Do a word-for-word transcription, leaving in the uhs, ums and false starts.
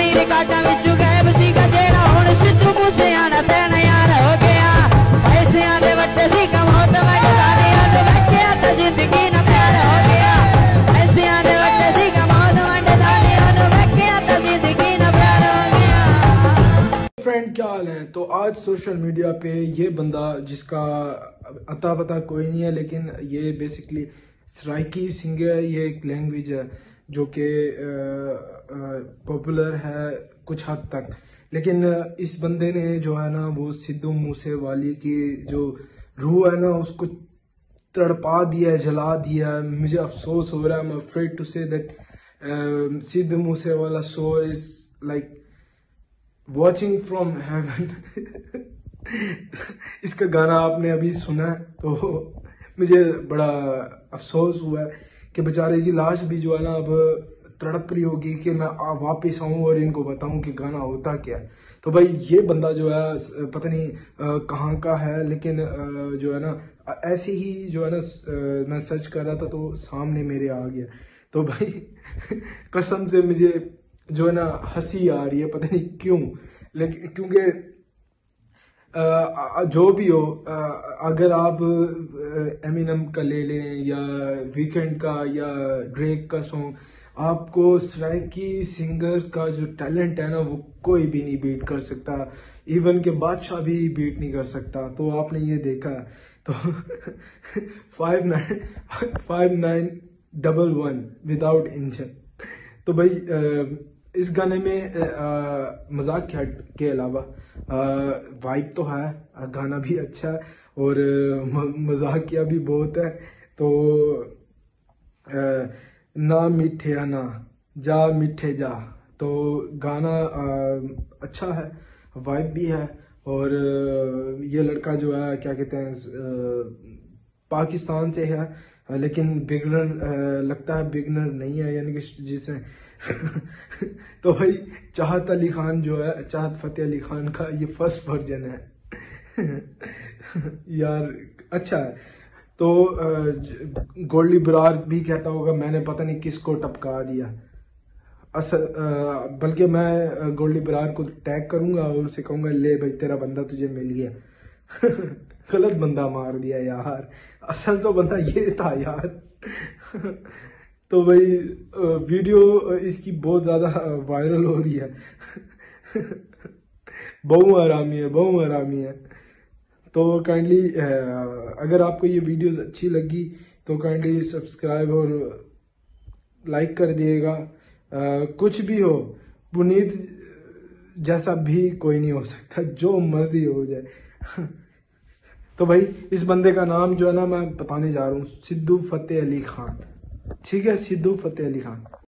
रिकार्डां विचों गायब सीगा जेड़ा हुण सिद्धू मूसेआला पैना यार हो गया। पैसियां दे वट्टे सीगा मौत वंडदा नी अज वैख्या तां जिंदगी नाल प्यार हो गया। पैसियां दे वट्टे सीगा मौत वंडदा नी अज वैख्या तां जिंदगी नाल प्यार हो गया। फ्रेंड क्या हाल है? तो आज सोशल मीडिया पे ये बंदा जिसका अता पता कोई नहीं है, लेकिन ये बेसिकली सराइकी सिंगर, ये एक लैंग्वेज है जो कि पॉपुलर है कुछ हद तक, लेकिन इस बंदे ने जो है ना वो सिद्धू मूसेवाली की जो रूह है ना उसको तड़पा दिया है, जला दिया है। मुझे अफसोस हो रहा है, I am afraid to say that Sidhu Moosewala soul is like watching from heaven. इसका गाना आपने अभी सुना है तो मुझे बड़ा अफसोस हुआ है कि बेचारे की लाश भी जो है ना अब तड़प रही होगी कि मैं वापस आऊं और इनको बताऊं कि गाना होता क्या है। तो भाई ये बंदा जो है पता नहीं कहाँ का है, लेकिन आ, जो है ना ऐसे ही जो है ना आ, मैं सर्च कर रहा था तो सामने मेरे आ गया। तो भाई कसम से मुझे जो है ना हंसी आ रही है, पता नहीं क्यों, लेकिन क्योंकि जो भी हो, अगर आप एमिनम का ले लें या वीकेंड का या ड्रेक का सॉन्ग, आपको सराइकी सिंगर का जो टैलेंट है ना वो कोई भी नहीं बीट कर सकता, इवन के बादशाह भी बीट नहीं कर सकता। तो आपने ये देखा है तो five nine five nine double one without engine. तो भाई आ, इस गाने में मजाक के अलावा वाइब तो है, गाना भी अच्छा है और मजाकिया भी बहुत है। तो आ, ना मीठे ना जा मीठे जा, तो गाना आ, अच्छा है, वाइब भी है। और ये लड़का जो है क्या कहते हैं पाकिस्तान से है, लेकिन बिगनर लगता है, बिगनर नहीं है, यानी कि जिसे तो भाई चाहत अली खान जो है, चाहत फतेह अली खान का ये फर्स्ट वर्जन है। यार अच्छा है। तो गोल्डी बरार भी कहता होगा मैंने पता नहीं किसको टपका दिया, असल बल्कि मैं गोल्डी बरार को टैग करूंगा और उसे कहूंगा ले भाई तेरा बंदा तुझे मिल गया। गलत बंदा मार दिया यार, असल तो बंदा ये था यार। तो भाई वीडियो इसकी बहुत ज़्यादा वायरल हो रही है। बहु आरामी है, बहु आरामी है। तो काइंडली अगर आपको ये वीडियोस अच्छी लगी तो काइंडली सब्सक्राइब और लाइक कर दिएगा। कुछ भी हो, पुनीत जैसा भी कोई नहीं हो सकता, जो मर्जी हो जाए। तो भाई इस बंदे का नाम जो है ना मैं बताने जा रहा हूँ, सिद्धू फतेह अली खान। ठीक है, सिद्धू फतेह अली खान।